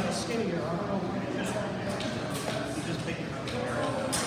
skinnier. I don't know. You just pick it up.